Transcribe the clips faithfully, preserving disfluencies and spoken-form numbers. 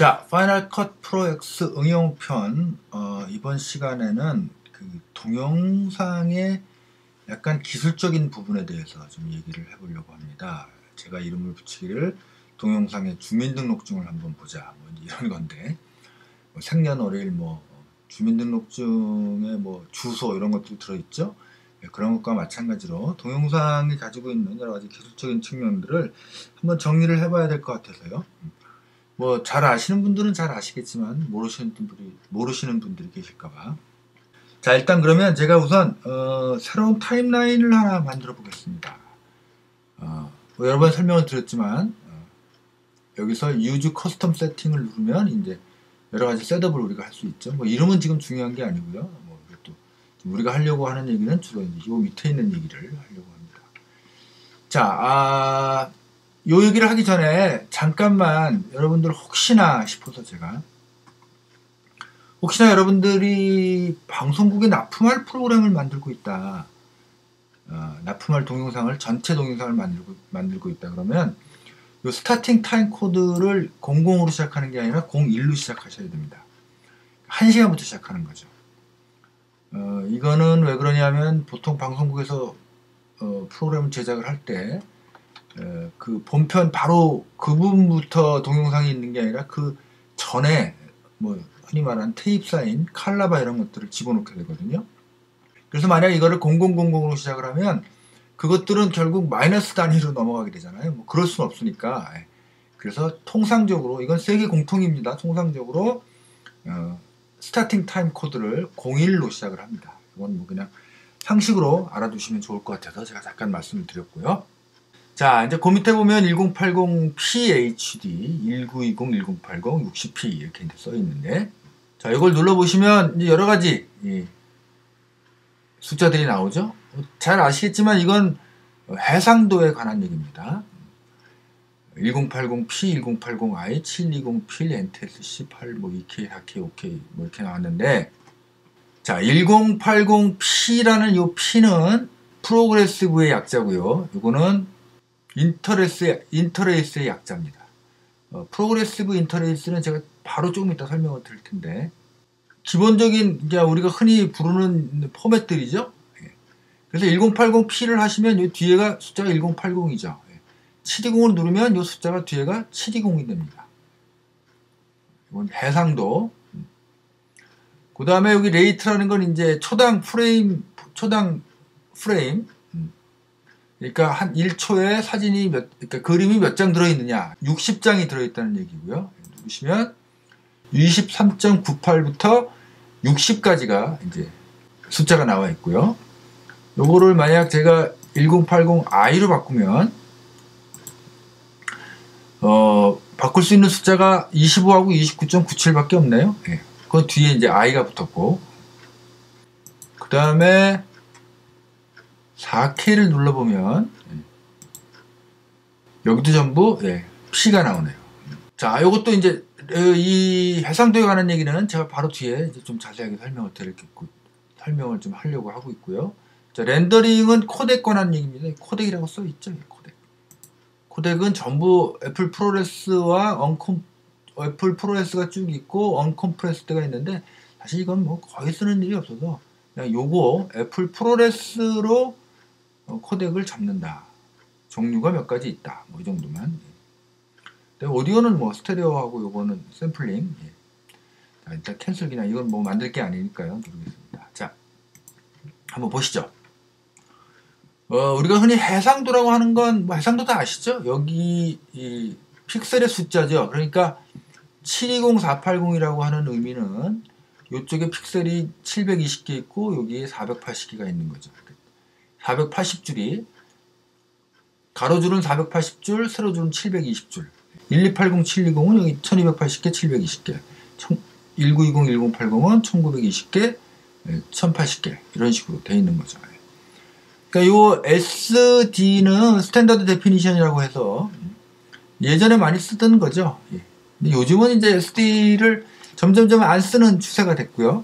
자, 파이널 컷 프로 X 응용편. 어, 이번 시간에는 그 동영상의 약간 기술적인 부분에 대해서 좀 얘기를 해보려고 합니다. 제가 이름을 붙이기를 동영상의 주민등록증을 한번 보자, 뭐 이런 건데, 뭐 생년월일, 뭐 주민등록증에 뭐 주소 이런 것들이 들어있죠. 네, 그런 것과 마찬가지로 동영상이 가지고 있는 여러 가지 기술적인 측면들을 한번 정리를 해봐야 될 것 같아서요. 뭐 잘 아시는 분들은 잘 아시겠지만 모르시는 분들이 모르시는 분들이 계실까봐. 자, 일단 그러면 제가 우선 어, 새로운 타임라인을 하나 만들어 보겠습니다. 어, 뭐 여러 번 설명을 드렸지만 어, 여기서 Use Custom Setting을 누르면 이제 여러 가지 셋업을 우리가 할 수 있죠. 뭐 이름은 지금 중요한 게 아니고요. 뭐 또 우리가 하려고 하는 얘기는 주로 이제 요 밑에 있는 얘기를 하려고 합니다. 자, 아. 요 얘기를 하기 전에 잠깐만 여러분들 혹시나 싶어서 제가 혹시나 여러분들이 방송국에 납품할 프로그램을 만들고 있다, 어, 납품할 동영상을 전체 동영상을 만들고 만들고 있다 그러면 요 스타팅 타임 코드를 공으로 시작하는 게 아니라 공일로 시작하셔야 됩니다. 한 시간부터 시작하는 거죠. 어, 이거는 왜 그러냐면 보통 방송국에서 어, 프로그램 제작을 할때 그 본편 바로 그 부분부터 동영상이 있는 게 아니라 그 전에 뭐 흔히 말하는 테이프 사인, 칼라바 이런 것들을 집어넣게 되거든요. 그래서 만약 이거를 공공공공으로 시작을 하면 그것들은 결국 마이너스 단위로 넘어가게 되잖아요. 뭐 그럴 수는 없으니까. 그래서 통상적으로 이건 세계 공통입니다. 통상적으로 어, 스타팅 타임 코드를 공일로 시작을 합니다. 이건 뭐 그냥 상식으로 알아두시면 좋을 것 같아서 제가 잠깐 말씀을 드렸고요. 자, 이제 그 밑에 보면 천구백팔십 피 에이치 디, 천구백이십, 천구백팔십, 육십 피 이렇게 써 있는데, 자, 이걸 눌러보시면 이제 여러 가지 이 숫자들이 나오죠. 잘 아시겠지만 이건 해상도에 관한 얘기입니다. 천팔십 피, 천팔십 아이, 칠백이십 필, 엔티에스씨 팔, 뭐 이케이, 사케이, 오케이 뭐 이렇게 나왔는데, 자, 천팔십 피라는 이 P는 프로그레시브의 약자고요. 이거는 인터레이스의, 인터레이스의 약자입니다. 어, 프로그레시브 인터레이스는 제가 바로 조금 이따 설명을 드릴 텐데, 기본적인 이제 우리가 흔히 부르는 포맷들이죠. 예. 그래서 천팔십 피를 하시면 이 뒤에가 숫자가 천팔십이죠. 예. 칠백이십을 누르면 이 숫자가 뒤에가 칠백이십이 됩니다. 이건 해상도. 그 다음에 여기 레이트라는 건 이제 초당 프레임, 초당 프레임. 그러니까 한 일 초에 사진이 몇, 그러니까 그림이 몇 장 들어있느냐. 육십 장이 들어있다는 얘기고요. 누르시면 이십삼 점 구팔부터 육십까지가 이제 숫자가 나와 있고요. 요거를 만약 제가 천팔십 아이로 바꾸면, 어, 바꿀 수 있는 숫자가 이십오하고 이십구 점 구칠 밖에 없네요. 예. 그 뒤에 이제 I가 붙었고, 그 다음에 사 케이를 눌러보면 여기도 전부 예, P가 나오네요. 자, 이것도 이제 이 해상도에 관한 얘기는 제가 바로 뒤에 이제 좀 자세하게 설명을 드리겠고 설명을 좀 하려고 하고 있고요. 자, 렌더링은 코덱 관한 얘기입니다. 코덱이라고 써 있죠. 코덱. 코덱은 전부 애플 프로레스와 언컴 애플 프로레스가 쭉 있고 언컴프레스드가 있는데, 사실 이건 뭐 거의 쓰는 일이 없어서 그냥 요거 애플 프로레스로 코덱을 잡는다. 종류가 몇 가지 있다. 뭐 이 정도만. 근데 오디오는 뭐 스테레오하고 요거는 샘플링. 예. 자, 일단 캔슬 그냥 이건 뭐 만들 게 아니니까요. 누르겠습니다. 자, 한번 보시죠. 어, 우리가 흔히 해상도라고 하는 건 뭐 해상도 다 아시죠? 여기 이 픽셀의 숫자죠. 그러니까 칠백이십, 사백팔십이라고 하는 의미는 이쪽에 픽셀이 칠백이십 개 있고 여기에 사백팔십 개가 있는 거죠. 사백팔십 줄이 가로줄은 사백팔십 줄, 세로줄은 칠백이십 줄. 일이팔공, 칠이공은 여기 천이백팔십 개, 칠백이십 개. 천구백이십, 천팔십은 천구백이십 개, 천팔십 개. 이런 식으로 되어 있는 거죠. 그러니까 요 에스디는 스탠다드 데피니션이라고 해서 예전에 많이 쓰던 거죠. 근데 요즘은 이제 에스디를 점점점 안 쓰는 추세가 됐고요.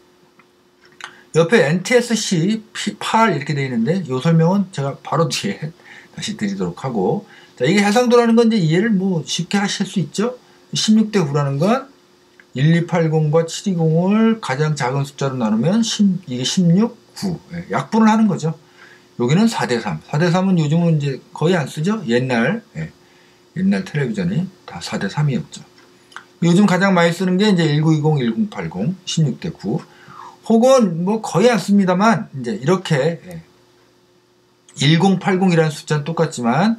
옆에 엔티에스씨 팔 이렇게 되어 있는데 이 설명은 제가 바로 뒤에 다시 드리도록 하고, 자, 이게 해상도라는 건 이제 이해를 뭐 쉽게 하실 수 있죠. 십육 대 구라는 건 일이팔공과 칠이공을 가장 작은 숫자로 나누면 십, 이게 십육, 구. 예, 약분을 하는 거죠. 여기는 사 대 삼. 사 대 삼은 요즘은 이제 거의 안 쓰죠. 옛날, 예, 옛날 텔레비전이 다 사 대 삼이었죠. 요즘 가장 많이 쓰는 게 이제 천구백이십, 천팔십, 십육 대 구. 혹은 뭐 거의 안 씁니다만, 이제 이렇게, 예, 천팔십이라는 숫자는 똑같지만,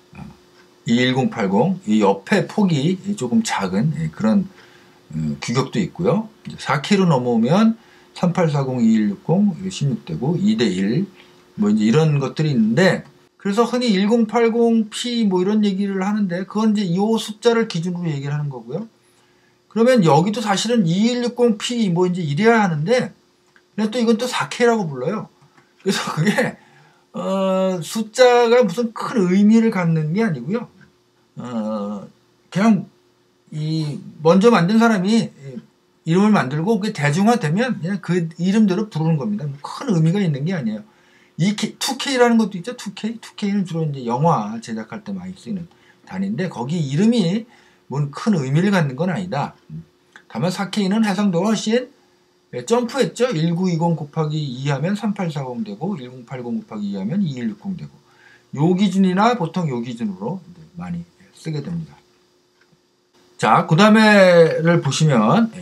이 천팔십, 이 옆에 폭이 조금 작은, 예, 그런 어, 규격도 있고요. 사 케이로 넘어오면 삼팔사공, 이일육공, 십육 대 구, 이 대 일, 뭐 이제 이런 것들이 있는데, 그래서 흔히 천팔십 피 뭐 이런 얘기를 하는데, 그건 이제 이 숫자를 기준으로 얘기를 하는 거고요. 그러면 여기도 사실은 이일육공 피 뭐 이제 이래야 하는데, 근데 또 이건 또 사 케이라고 불러요. 그래서 그게 어, 숫자가 무슨 큰 의미를 갖는 게 아니고요. 어, 그냥 이 먼저 만든 사람이 이름을 만들고 그게 대중화되면 그냥 그 이름대로 부르는 겁니다. 큰 의미가 있는 게 아니에요. 이 투 케이라는 것도 있죠. 투 케이. 투 케이는 주로 이제 영화 제작할 때 많이 쓰이는 단위인데 거기 이름이 뭔 큰 의미를 갖는 건 아니다. 다만 사 케이는 해상도가 훨씬 점프했죠. 천구백이십 곱하기 이 하면 삼팔사공 되고 천팔십 곱하기 이 하면 이일육공 되고 요 기준이나 보통 요 기준으로 많이 쓰게 됩니다. 자, 그 다음에를 보시면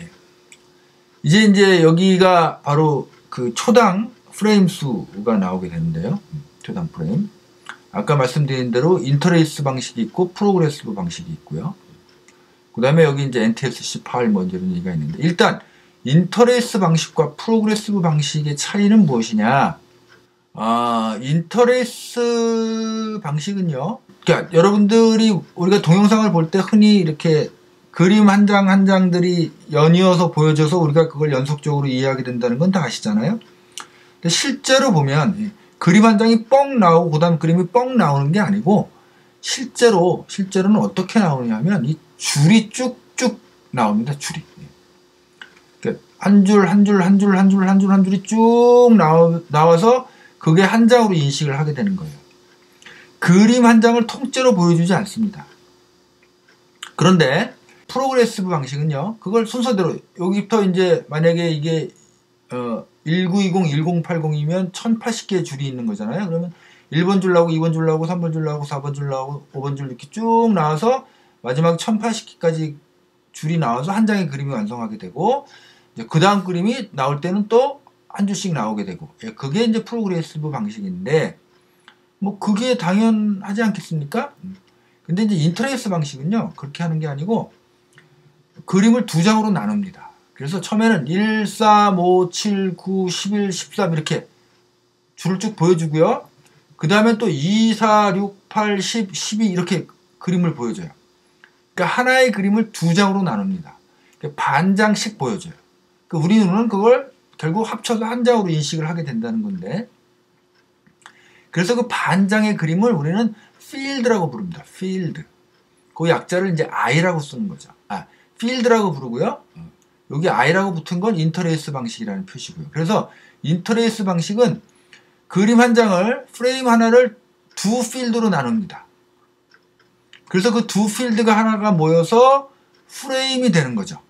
이제 이제 여기가 바로 그 초당 프레임 수가 나오게 되는데요. 초당 프레임. 아까 말씀드린 대로 인터레이스 방식이 있고 프로그레시브 방식이 있고요. 그 다음에 여기 이제 엔티에스씨 파일 뭐 이런 얘기가 있는데 일단 인터레이스 방식과 프로그레시브 방식의 차이는 무엇이냐? 아, 인터레이스 방식은요. 그러니까 여러분들이 우리가 동영상을 볼 때 흔히 이렇게 그림 한 장 한 장들이 연이어서 보여져서 우리가 그걸 연속적으로 이해하게 된다는 건 다 아시잖아요. 근데 실제로 보면 그림 한 장이 뻥 나오고 그다음 그림이 뻥 나오는 게 아니고 실제로 실제로는 어떻게 나오냐 하면 이 줄이 쭉쭉 나옵니다. 줄이. 한 줄 한 줄 한 줄 한 줄 한 줄 한 줄이 쭉 나와, 나와서 그게 한 장으로 인식을 하게 되는 거예요. 그림 한 장을 통째로 보여주지 않습니다. 그런데 프로그레시브 방식은요. 그걸 순서대로 여기부터 이제 만약에 이게 어, 천구백이십, 천팔십이면 천팔십 개의 줄이 있는 거잖아요. 그러면 일 번 줄 나오고 이 번 줄 나오고 삼 번 줄 나오고 사 번 줄 나오고 오 번 줄 이렇게 쭉 나와서 마지막 천팔십 개까지 줄이 나와서 한 장의 그림이 완성하게 되고 그 다음 그림이 나올 때는 또 한 줄씩 나오게 되고 그게 이제 프로그레시브 방식인데 뭐 그게 당연하지 않겠습니까? 근데 이제 인터레이스 방식은요 그렇게 하는 게 아니고 그림을 두 장으로 나눕니다. 그래서 처음에는 일, 삼, 오, 칠, 구, 십일, 십삼 이렇게 줄을 쭉 보여주고요. 그 다음에 또 이, 사, 육, 팔, 십, 십이 이렇게 그림을 보여줘요. 그러니까 하나의 그림을 두 장으로 나눕니다. 반 장씩 보여줘요. 그러니까 우리 눈은 그걸 결국 합쳐서 한 장으로 인식을 하게 된다는 건데 그래서 그 반장의 그림을 우리는 필드라고 부릅니다. 필드. 그 약자를 이제 I라고 쓰는 거죠. 아, 필드라고 부르고요. 여기 I라고 붙은 건 인터레이스 방식이라는 표시고요. 그래서 인터레이스 방식은 그림 한 장을 프레임 하나를 두 필드로 나눕니다. 그래서 그 두 필드가 하나가 모여서 프레임이 되는 거죠.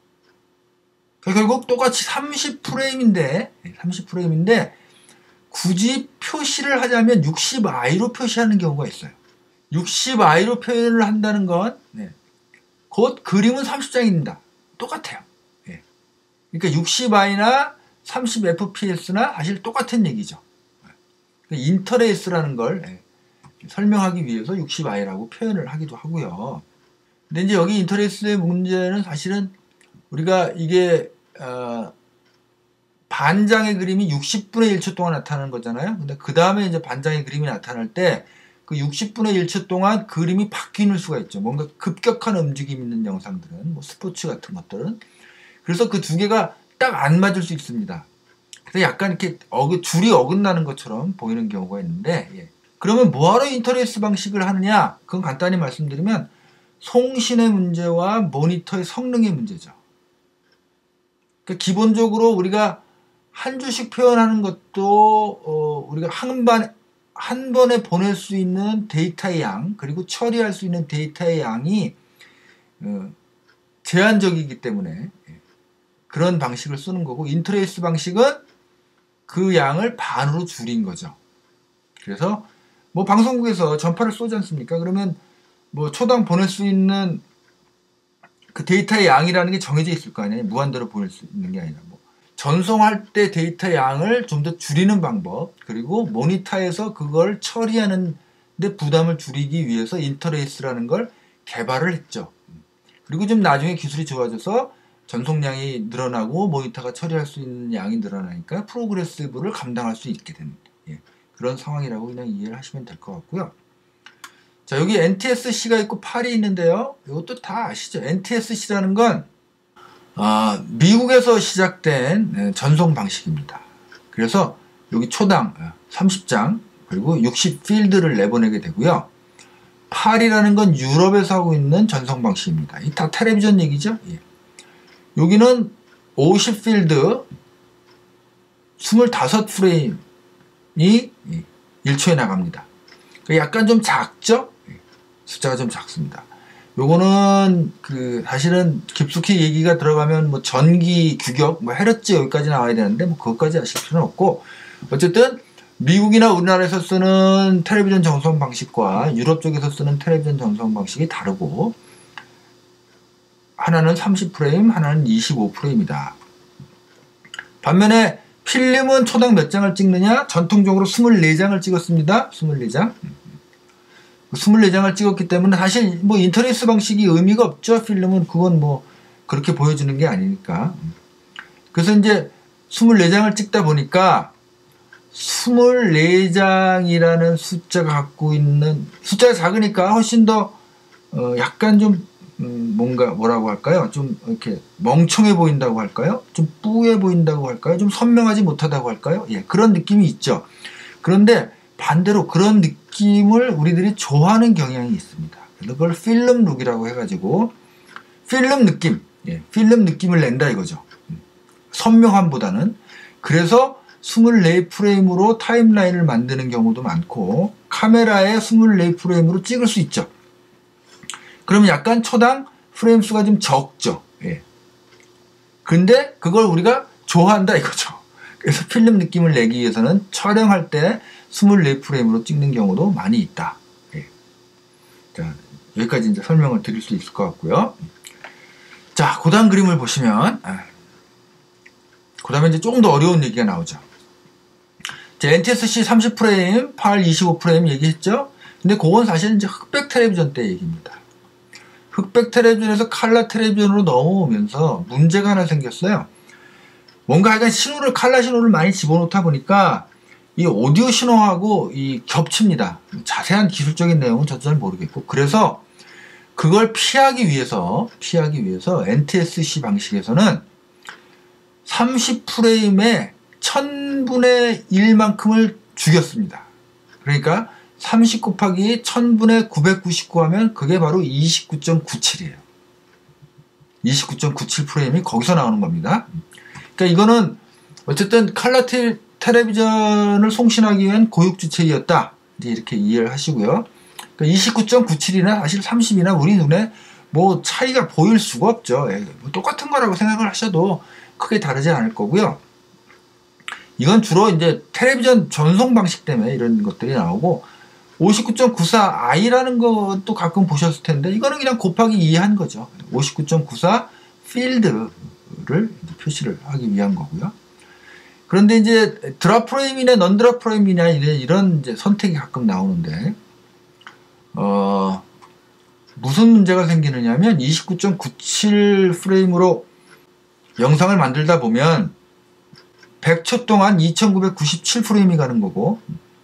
결국 똑같이 삼십 프레임인데 삼십 프레임인데 굳이 표시를 하자면 육십 아이로 표시하는 경우가 있어요. 육십 아이로 표현을 한다는 건 네. 곧 그림은 삼십 장입니다. 똑같아요. 네. 그러니까 육십 아이나 삼십 에프피에스나 사실 똑같은 얘기죠. 인터레이스라는 걸 네. 설명하기 위해서 육십 아이라고 표현을 하기도 하고요. 근데 이제 여기 인터레이스의 문제는 사실은 우리가 이게 어, 반장의 그림이 육십분의 일 초 동안 나타나는 거잖아요. 근데 그 다음에 이제 반장의 그림이 나타날 때 그 육십분의 일 초 동안 그림이 바뀌는 수가 있죠. 뭔가 급격한 움직임 있는 영상들은 뭐 스포츠 같은 것들은 그래서 그 두 개가 딱 안 맞을 수 있습니다. 그래서 약간 이렇게 어긋, 줄이 어긋나는 것처럼 보이는 경우가 있는데 예. 그러면 뭐하러 인터레이스 방식을 하느냐? 그건 간단히 말씀드리면 송신의 문제와 모니터의 성능의 문제죠. 그러니까 기본적으로 우리가 한 줄씩 표현하는 것도 어, 우리가 한, 번, 한 번에 보낼 수 있는 데이터의 양 그리고 처리할 수 있는 데이터의 양이 어, 제한적이기 때문에 그런 방식을 쓰는 거고, 인터레이스 방식은 그 양을 반으로 줄인 거죠. 그래서 뭐 방송국에서 전파를 쏘지 않습니까? 그러면 뭐 초당 보낼 수 있는 그 데이터의 양이라는 게 정해져 있을 거 아니에요. 무한대로 보낼 수 있는 게 아니라 뭐 전송할 때 데이터 양을 좀 더 줄이는 방법, 그리고 모니터에서 그걸 처리하는 데 부담을 줄이기 위해서 인터레이스라는 걸 개발을 했죠. 그리고 좀 나중에 기술이 좋아져서 전송량이 늘어나고 모니터가 처리할 수 있는 양이 늘어나니까 프로그레시브를 감당할 수 있게 된, 예, 그런 상황이라고 그냥 이해를 하시면 될 것 같고요. 자, 여기 엔티에스씨가 있고 팔이 있는데요. 이것도 다 아시죠? 엔티에스씨라는 건 아, 미국에서 시작된 전송 방식입니다. 그래서 여기 초당 삼십 장 그리고 육십 필드를 내보내게 되고요. 팔이라는 건 유럽에서 하고 있는 전송 방식입니다. 이 다 텔레비전 얘기죠? 예. 여기는 오십 필드 이십오 프레임이 일 초에 나갑니다. 약간 좀 작죠? 숫자가 좀 작습니다. 요거는 그 사실은 깊숙이 얘기가 들어가면 뭐 전기 규격, 뭐 헤르츠 여기까지 나와야 되는데 뭐 그것까지 아실 필요는 없고, 어쨌든 미국이나 우리나라에서 쓰는 텔레비전 전송 방식과 유럽 쪽에서 쓰는 텔레비전 전송 방식이 다르고, 하나는 삼십 프레임, 하나는 이십오 프레임이다. 반면에 필름은 초당 몇 장을 찍느냐? 전통적으로 이십사 장을 찍었습니다. 이십사 장. 이십사 장을 찍었기 때문에 사실 뭐 인터레이스 방식이 의미가 없죠. 필름은 그건 뭐 그렇게 보여주는 게 아니니까. 그래서 이제 이십사 장을 찍다 보니까 이십사 장이라는 숫자가 갖고 있는, 숫자가 작으니까 훨씬 더 어 약간 좀 음 뭔가 뭐라고 할까요? 좀 이렇게 멍청해 보인다고 할까요? 좀 뿌해 보인다고 할까요? 좀 선명하지 못하다고 할까요? 예, 그런 느낌이 있죠. 그런데 반대로 그런 느낌을 우리들이 좋아하는 경향이 있습니다. 그래서 그걸 필름 룩이라고 해가지고 필름 느낌, 예, 필름 느낌을 낸다 이거죠. 선명함보다는. 그래서 이십사 프레임으로 타임라인을 만드는 경우도 많고, 카메라에 이십사 프레임으로 찍을 수 있죠. 그러면 약간 초당 프레임 수가 좀 적죠. 예. 근데 그걸 우리가 좋아한다 이거죠. 그래서 필름 느낌을 내기 위해서는 촬영할 때 이십사 프레임으로 찍는 경우도 많이 있다. 예. 자, 여기까지 이제 설명을 드릴 수 있을 것 같고요. 자, 그 다음 그림을 보시면, 아, 그 다음에 이제 조금 더 어려운 얘기가 나오죠. 자, 엔티에스씨 삼십 프레임, 팔 이십오 프레임 얘기했죠? 근데 그건 사실 이제 흑백 텔레비전 때 얘기입니다. 흑백 텔레비전에서 칼라 텔레비전으로 넘어오면서 문제가 하나 생겼어요. 뭔가 약간 신호를, 칼라 신호를 많이 집어넣다 보니까 이 오디오 신호하고 이 겹칩니다. 자세한 기술적인 내용은 저도 잘 모르겠고, 그래서 그걸 피하기 위해서, 피하기 위해서 엔티에스씨 방식에서는 삼십 프레임에 천분의 일만큼을 죽였습니다. 그러니까 삼십 곱하기 천분의 구백구십구 하면 그게 바로 이십구 점 구칠이에요. 이십구 점 구칠 프레임이 거기서 나오는 겁니다. 그러니까 이거는 어쨌든 칼라 테, 텔레비전을 송신하기 위한 고육주체이었다. 이제 이렇게 이해를 하시고요. 그러니까 이십구 점 구칠이나 사실 삼십이나 우리 눈에 뭐 차이가 보일 수가 없죠. 예, 뭐 똑같은 거라고 생각을 하셔도 크게 다르지 않을 거고요. 이건 주로 이제 텔레비전 전송 방식 때문에 이런 것들이 나오고, 오십구 점 구사 아이라는 것도 가끔 보셨을 텐데 이거는 그냥 곱하기 이 한 거죠. 오십구 점 구사 필드를 표시를 하기 위한 거고요. 그런데 이제 드랍 프레임이나 넌 드랍 프레임이나 이런 이제 선택이 가끔 나오는데, 어, 무슨 문제가 생기느냐면 이십구 점 구칠 프레임으로 영상을 만들다 보면 백 초 동안 이천구백구십칠 프레임이 가는 거고,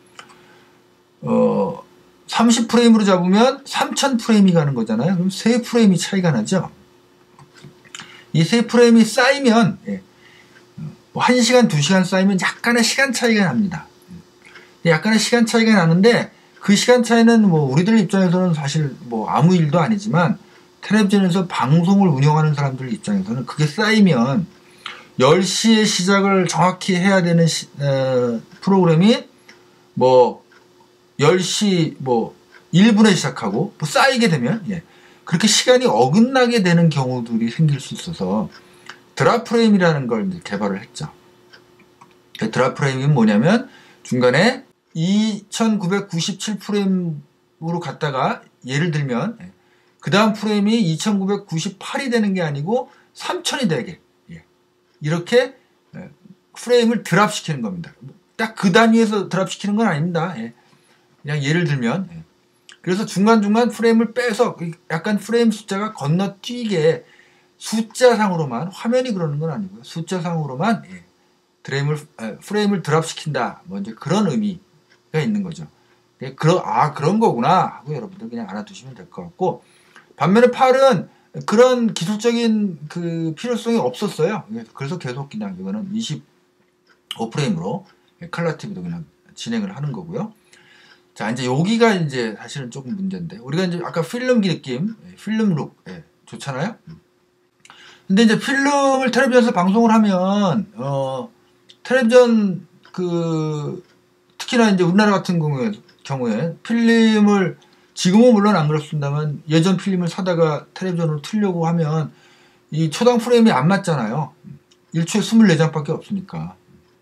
어, 삼십 프레임으로 잡으면 삼천 프레임이 가는 거잖아요. 그럼 세 프레임이 차이가 나죠. 이 세 프레임이 쌓이면, 예, 뭐 한 시간, 두 시간 쌓이면 약간의 시간 차이가 납니다. 약간의 시간 차이가 나는데 그 시간 차이는 뭐 우리들 입장에서는 사실 뭐 아무 일도 아니지만 텔레비전에서 방송을 운영하는 사람들 입장에서는 그게 쌓이면 열 시에 시작을 정확히 해야 되는 시, 에, 프로그램이 뭐 열 시 뭐 일 분에 시작하고 뭐 쌓이게 되면, 예, 그렇게 시간이 어긋나게 되는 경우들이 생길 수 있어서 드랍프레임이라는 걸 이제 개발을 했죠. 드랍프레임은 뭐냐면 중간에 이천구백구십칠 프레임으로 갔다가 예를 들면 그 다음 프레임이 이천구백구십팔이 되는 게 아니고 삼천이 되게 이렇게 프레임을 드랍시키는 겁니다. 딱 그 단위에서 드랍시키는 건 아닙니다. 그냥 예를 들면 그래서 중간중간 프레임을 빼서 약간 프레임 숫자가 건너뛰게 숫자상으로만 화면이 그러는 건 아니고요. 숫자상으로만 프레임을, 프레임을 드랍시킨다. 뭐 이제 그런 의미가 있는 거죠. 그런, 아, 그런 거구나 하고 여러분들 그냥 알아두시면 될 것 같고, 반면에 팔은 그런 기술적인 그 필요성이 없었어요. 그래서 계속 그냥 이거는 이십오 프레임으로 컬러 티비도 그냥 진행을 하는 거고요. 자, 이제 여기가 이제 사실은 조금 문제인데, 우리가 이제 아까 필름기 느낌, 필름 룩, 예, 좋잖아요? 근데 이제 필름을 텔레비전에서 방송을 하면, 어, 텔레비전 그, 특히나 이제 우리나라 같은 경우에, 경우에 필름을, 지금은 물론 안 그렇습니다만, 예전 필름을 사다가 텔레비전으로 틀려고 하면, 이 초당 프레임이 안 맞잖아요. 일 초에 이십사 장밖에 없으니까.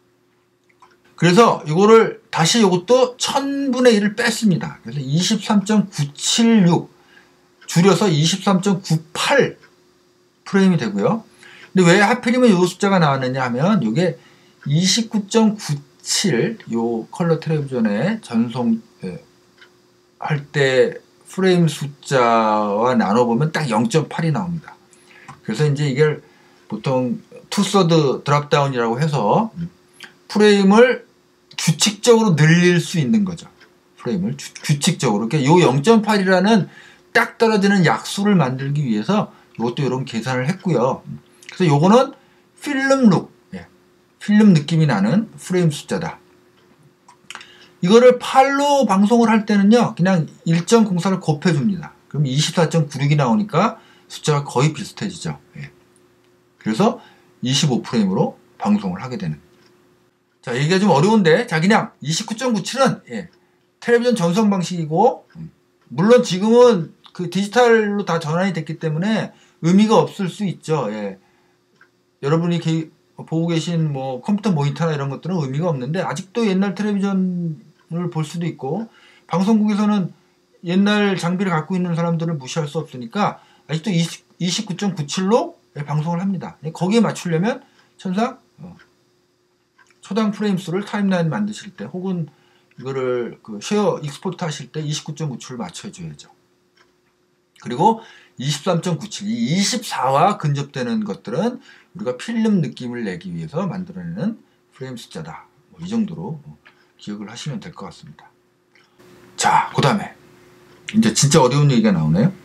그래서 이거를 다시 이것도 천분의 일을 뺐습니다. 그래서 이십삼 점 구칠육 줄여서 이십삼 점 구팔 프레임이 되고요. 근데 왜 하필이면 이 숫자가 나왔느냐 하면 이게 이십구 점 구칠 요 컬러 텔레비전에 전송 할 때 프레임 숫자와 나눠보면 딱 영 점 팔이 나옵니다. 그래서 이제 이게 보통 투서드 드랍다운이라고 해서 프레임을 규칙적으로 늘릴 수 있는 거죠. 프레임을 규, 규칙적으로. 그러니까 요 영 점 팔이라는 딱 떨어지는 약수를 만들기 위해서 이것도 이런 계산을 했고요. 그래서 요거는 필름 룩, 예, 필름 느낌이 나는 프레임 숫자다. 이거를 팔로 방송을 할 때는요, 그냥 일 점 공사를 곱해줍니다. 그럼 이십사 점 구육이 나오니까 숫자가 거의 비슷해지죠. 예. 그래서 이십오 프레임으로 방송을 하게 되는. 자, 얘기가 좀 어려운데, 자, 그냥 이십구 점 구칠은, 예, 텔레비전 전송 방식이고, 물론 지금은 그 디지털로 다 전환이 됐기 때문에 의미가 없을 수 있죠. 예. 여러분이 게, 보고 계신 뭐 컴퓨터 모니터나 이런 것들은 의미가 없는데, 아직도 옛날 텔레비전을 볼 수도 있고, 방송국에서는 옛날 장비를 갖고 있는 사람들을 무시할 수 없으니까, 아직도 이십구 점 구칠로 방송을 합니다. 거기에 맞추려면, 천상, 어, 초당 프레임 수를 타임라인 만드실 때 혹은 이거를 그 쉐어 익스포트 하실 때 이십구 점 구칠을 맞춰줘야죠. 그리고 이십삼 점 구칠, 이 이십사와 근접되는 것들은 우리가 필름 느낌을 내기 위해서 만들어내는 프레임 숫자다. 뭐 이 정도로 기억을 하시면 될 것 같습니다. 자, 그 다음에 이제 진짜 어려운 얘기가 나오네요.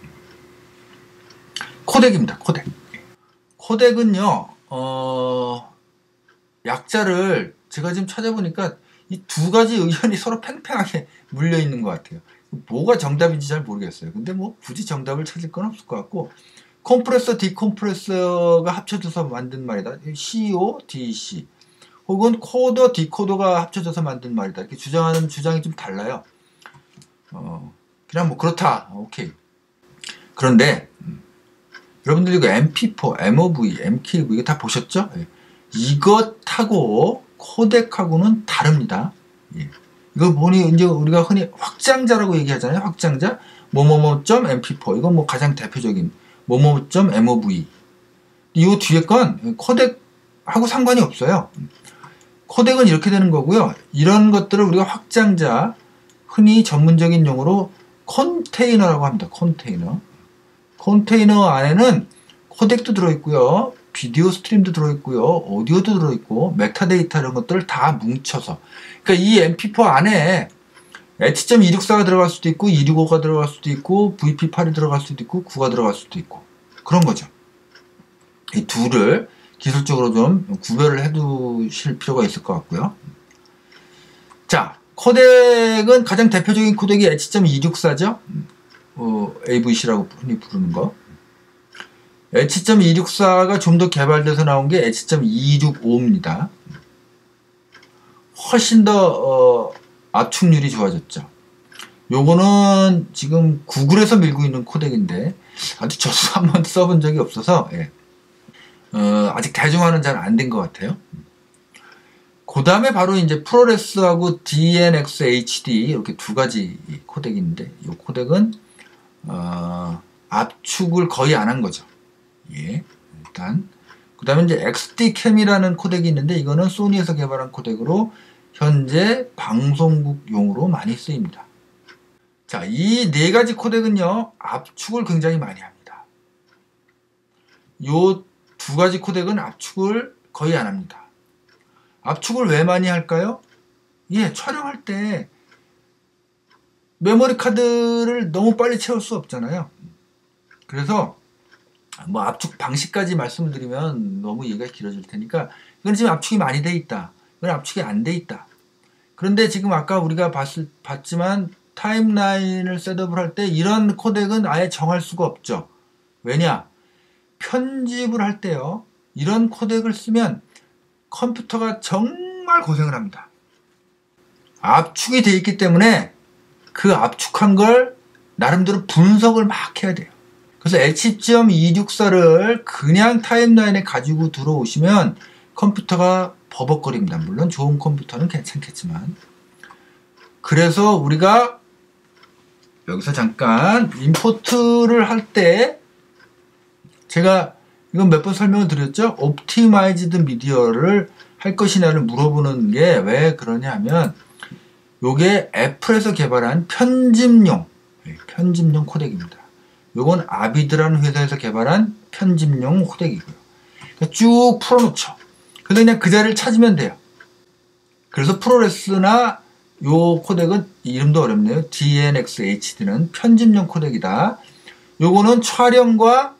코덱입니다. 코덱. 코덱은요, 어... 약자를 제가 지금 찾아보니까 이 두 가지 의견이 서로 팽팽하게 물려 있는 것 같아요. 뭐가 정답인지 잘 모르겠어요. 근데 뭐 굳이 정답을 찾을 건 없을 것 같고, 컴프레서, 디컴프레서가 합쳐져서 만든 말이다. 씨오, 디씨. 혹은 코더, 디코더가 합쳐져서 만든 말이다. 이렇게 주장하는 주장이 좀 달라요. 어, 그냥 뭐 그렇다. 오케이. 그런데 음, 여러분들 이거 엠피포, 엠오브이, 엠케이브이 이거 다 보셨죠? 예. 이것하고 코덱하고는 다릅니다. 예. 이거 보니 이제 우리가 흔히 확장자라고 얘기하잖아요. 확장자 뭐뭐뭐.엠피포 이건 뭐 가장 대표적인 뭐뭐.엠오브이. 이 뒤에 건 코덱하고 상관이 없어요. 코덱은 이렇게 되는 거고요. 이런 것들을 우리가 확장자, 흔히 전문적인 용어로 컨테이너라고 합니다. 컨테이너. 컨테이너 안에는 코덱도 들어있고요. 비디오 스트림도 들어있고요. 오디오도 들어있고 메타데이터 이런 것들을 다 뭉쳐서, 그러니까 이 엠피포 안에 에이치 점 이백육십사가 들어갈 수도 있고 이백육십오가 들어갈 수도 있고 브이피 팔이 들어갈 수도 있고 구가 들어갈 수도 있고 그런 거죠. 이 둘을 기술적으로 좀 구별을 해두실 필요가 있을 것 같고요. 자, 코덱은 가장 대표적인 코덱이 에이치 점 이백육십사죠. 어, 에이브이씨라고 흔히 부르는 거. 에이치 점 이백육십사가 좀 더 개발돼서 나온 게 에이치 점 이백육십오입니다. 훨씬 더 어, 압축률이 좋아졌죠. 요거는 지금 구글에서 밀고 있는 코덱인데 아직 저도 한번 써본 적이 없어서 예. 어, 아직 대중화는 잘 안 된 것 같아요. 그 다음에 바로 이제 프로레스하고 디엔엑스에이치디 이렇게 두 가지 코덱인데 이 코덱은 어, 압축을 거의 안 한 거죠. 예, 일단 그 다음에 이제 엑스디캠이라는 코덱이 있는데 이거는 소니에서 개발한 코덱으로 현재 방송국용으로 많이 쓰입니다. 자, 이 네 가지 코덱은요 압축을 굉장히 많이 합니다. 요 두 가지 코덱은 압축을 거의 안 합니다. 압축을 왜 많이 할까요? 예, 촬영할 때 메모리 카드를 너무 빨리 채울 수 없잖아요. 그래서 뭐 압축 방식까지 말씀을 드리면 너무 얘기가 길어질 테니까 이건 지금 압축이 많이 돼 있다. 이건 압축이 안 돼 있다. 그런데 지금 아까 우리가 봤을, 봤지만 타임라인을 셋업을 할 때 이런 코덱은 아예 정할 수가 없죠. 왜냐? 편집을 할 때요. 이런 코덱을 쓰면 컴퓨터가 정말 고생을 합니다. 압축이 돼 있기 때문에 그 압축한 걸 나름대로 분석을 막 해야 돼요. 그래서 에이치 이백육십사를 그냥 타임라인에 가지고 들어오시면 컴퓨터가 버벅거립니다. 물론 좋은 컴퓨터는 괜찮겠지만. 그래서 우리가 여기서 잠깐 임포트를 할 때 제가 이건 몇 번 설명을 드렸죠. 옵티마이즈드 미디어를 할 것이냐를 물어보는 게 왜 그러냐 하면 요게 애플에서 개발한 편집용 편집용 코덱입니다. 요건 아비드라는 회사에서 개발한 편집용 코덱이고요. 그러니까 쭉 풀어놓죠. 그래서 그냥 그 자리를 찾으면 돼요. 그래서 프로레스나 요 코덱은 이름도 어렵네요. 디엔엑스에이치디는 편집용 코덱이다. 요거는 촬영과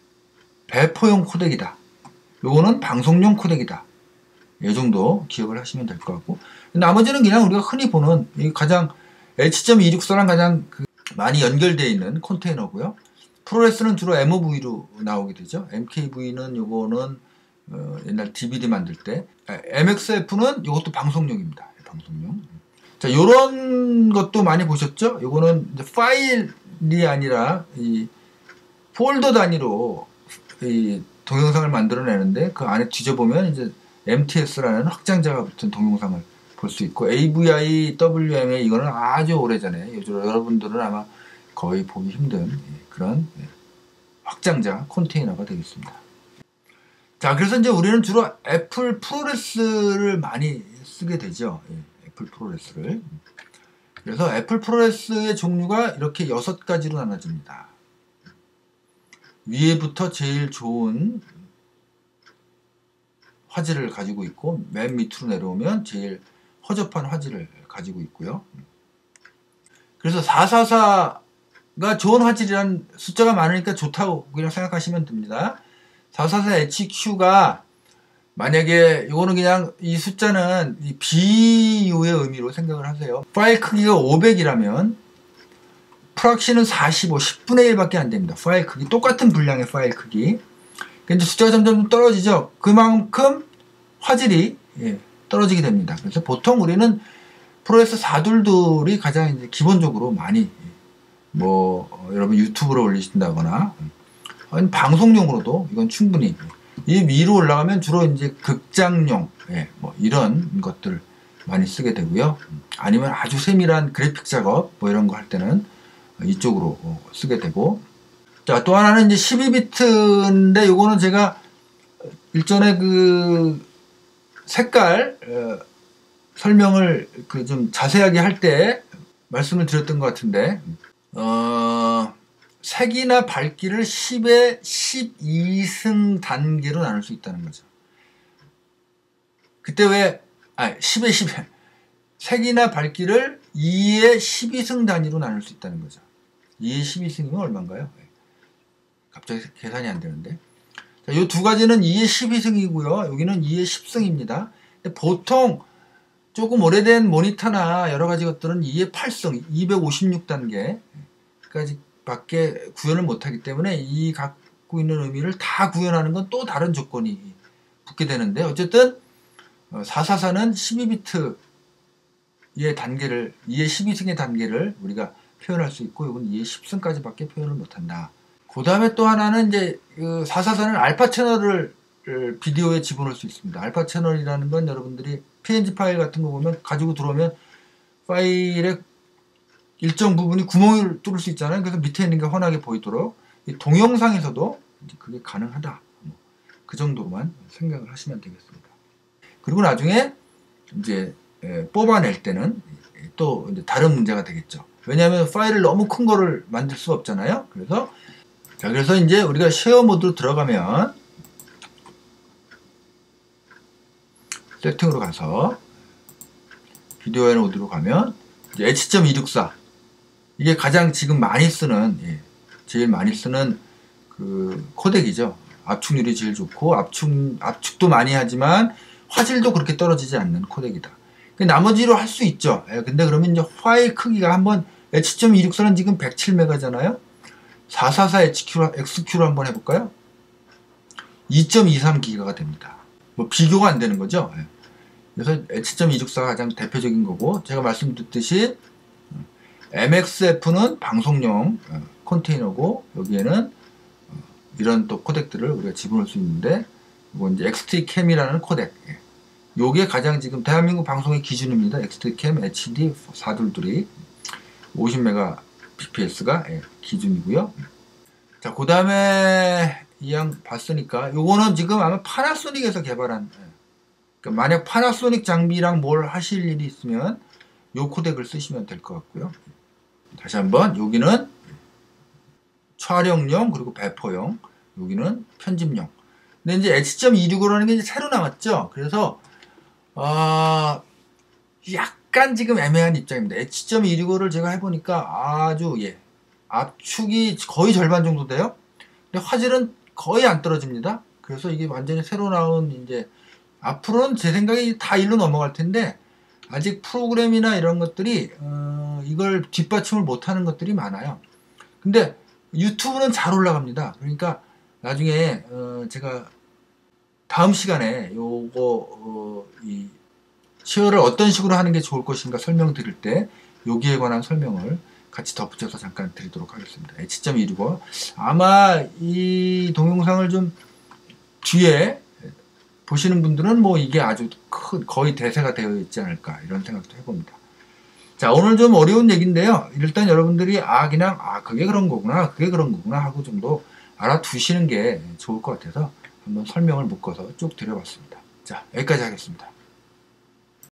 배포용 코덱이다. 요거는 방송용 코덱이다. 이 정도 기억을 하시면 될 것 같고 나머지는 그냥 우리가 흔히 보는 가장 에이치 이백육십사랑 가장 그 많이 연결되어 있는 컨테이너고요. 프로레스는 주로 엠오브이로 나오게 되죠. 엠케이브이는 요거는 어, 옛날 디비디 만들 때 엠엑스에프는 요것도 방송용입니다. 방송용. 자, 요런 것도 많이 보셨죠? 요거는 이제 파일이 아니라 이 폴더 단위로 이 동영상을 만들어내는데 그 안에 뒤져보면 이제 엠티에스라는 확장자가 붙은 동영상을 볼 수 있고 에이브이아이, 더블유엠에이 이거는 아주 오래전에 요즘 여러분들은 아마 거의 보기 힘든 그런 확장자 컨테이너가 되겠습니다. 자, 그래서 이제 우리는 주로 애플 프로레스를 많이 쓰게 되죠. 애플 프로레스를. 그래서 애플 프로레스의 종류가 이렇게 여섯 가지로 나눠집니다. 위에부터 제일 좋은 화질을 가지고 있고 맨 밑으로 내려오면 제일 허접한 화질을 가지고 있고요. 그래서 사백사십사가 좋은 화질이란 숫자가 많으니까 좋다고 그냥 생각하시면 됩니다. 사백사십사 에이치큐가 만약에 이거는 그냥 이 숫자는 이 비유의 의미로 생각을 하세요. 파일 크기가 오백이라면 프락시는 사십오, 십분의 일밖에 안 됩니다. 파일 크기, 똑같은 분량의 파일 크기. 근데 숫자가 점점 떨어지죠. 그만큼 화질이 예, 떨어지게 됩니다. 그래서 보통 우리는 프로레스 사백이십이 가장 이제 기본적으로 많이 뭐 어, 여러분 유튜브로 올리신다거나 아니 방송용으로도 이건 충분히 이 위로 올라가면 주로 이제 극장용 예, 뭐 이런 것들 많이 쓰게 되고요. 아니면 아주 세밀한 그래픽 작업 뭐 이런 거 할 때는 이쪽으로 쓰게 되고 자, 또 하나는 이제 십이 비트인데 요거는 제가 일전에 그 색깔 어, 설명을 그 좀 자세하게 할 때 말씀을 드렸던 것 같은데 어, 색이나 밝기를 십의 십이승 단계로 나눌 수 있다는 거죠. 그때 왜 아, 십의 십 색이나 밝기를 이의 십이승 단위로 나눌 수 있다는 거죠. 이의 십이승이면 얼마인가요? 갑자기 계산이 안 되는데. 이 두 가지는 이의 십이승이고요. 여기는 이의 십승입니다. 근데 보통 조금 오래된 모니터나 여러 가지 것들은 이의 팔승, 이백오십육 단계까지 밖에 구현을 못하기 때문에 이 갖고 있는 의미를 다 구현하는 건 또 다른 조건이 붙게 되는데 어쨌든 사백사십사는 십이 비트 이의 단계를 이의 십이 승의 단계를 우리가 표현할 수 있고, 이건 이의 십 승까지밖에 표현을 못한다. 그 다음에 또 하나는 이제 그 사사사는 알파 채널을 비디오에 집어넣을 수 있습니다. 알파 채널이라는 건 여러분들이 피엔지 파일 같은 거 보면 가지고 들어오면 파일의 일정 부분이 구멍을 뚫을 수 있잖아요. 그래서 밑에 있는 게 훤하게 보이도록 이 동영상에서도 이제 그게 가능하다. 그 정도로만 생각을 하시면 되겠습니다. 그리고 나중에 이제 뽑아낼 때는 또 이제 다른 문제가 되겠죠. 왜냐하면 파일을 너무 큰 거를 만들 수 없잖아요. 그래서 자 그래서 이제 우리가 쉐어 모드로 들어가면 세팅으로 가서 비디오 앤 오디오로 가면 이제 에이치 이백육십사 이게 가장 지금 많이 쓰는 예, 제일 많이 쓰는 그 코덱이죠. 압축률이 제일 좋고 압축 압축도 많이 하지만 화질도 그렇게 떨어지지 않는 코덱이다. 나머지로 할 수 있죠. 예, 근데 그러면 이제 파일 크기가 한번 에이치 이백육십사는 지금 백칠 메가잖아요. 사백사십사 엑스큐로, 엑스큐로 한번 해볼까요? 이 점 이삼 기가가 됩니다. 뭐 비교가 안 되는 거죠. 예. 그래서 에이치 이백육십사가 가장 대표적인 거고, 제가 말씀드렸듯이 엠엑스에프는 방송용 컨테이너고, 여기에는 이런 또 코덱들을 우리가 집어넣을 수 있는데, 이건 이제 엑스티캠이라는 코덱. 요게 가장 지금 대한민국 방송의 기준입니다. 엑스티캠 에이치디 사백이십이 오십 메가비피에스가 기준이고요. 자, 그 다음에 이양 봤으니까 요거는 지금 아마 파나소닉에서 개발한, 그러니까 만약 파나소닉 장비랑 뭘 하실 일이 있으면 요 코덱을 쓰시면 될 것 같고요. 다시 한번 여기는 촬영용 그리고 배포용, 여기는 편집용. 근데 이제 에이치 이백이십오라는 게 이제 새로 나왔죠. 그래서 어, 약간 지금 애매한 입장입니다. 에이치 이백이십오를 제가 해보니까 아주 예 압축이 거의 절반 정도 돼요. 근데 화질은 거의 안 떨어집니다. 그래서 이게 완전히 새로 나온 이제 앞으로는 제 생각에 다 일로 넘어갈 텐데 아직 프로그램이나 이런 것들이 어, 이걸 뒷받침을 못하는 것들이 많아요. 근데 유튜브는 잘 올라갑니다. 그러니까 나중에 어, 제가 다음 시간에 요거 어, 이 쉐어를 어떤 식으로 하는 게 좋을 것인가 설명드릴 때 여기에 관한 설명을 같이 덧붙여서 잠깐 드리도록 하겠습니다. 에이치 이백이십오 아마 이 동영상을 좀 뒤에 보시는 분들은 뭐 이게 아주 큰 거의 대세가 되어 있지 않을까 이런 생각도 해봅니다. 자, 오늘 좀 어려운 얘기인데요. 일단 여러분들이 아 그냥 아 그게 그런 거구나 그게 그런 거구나 하고 정도 알아두시는 게 좋을 것 같아서 한번 설명을 묶어서 쭉 드려봤습니다. 자, 여기까지 하겠습니다.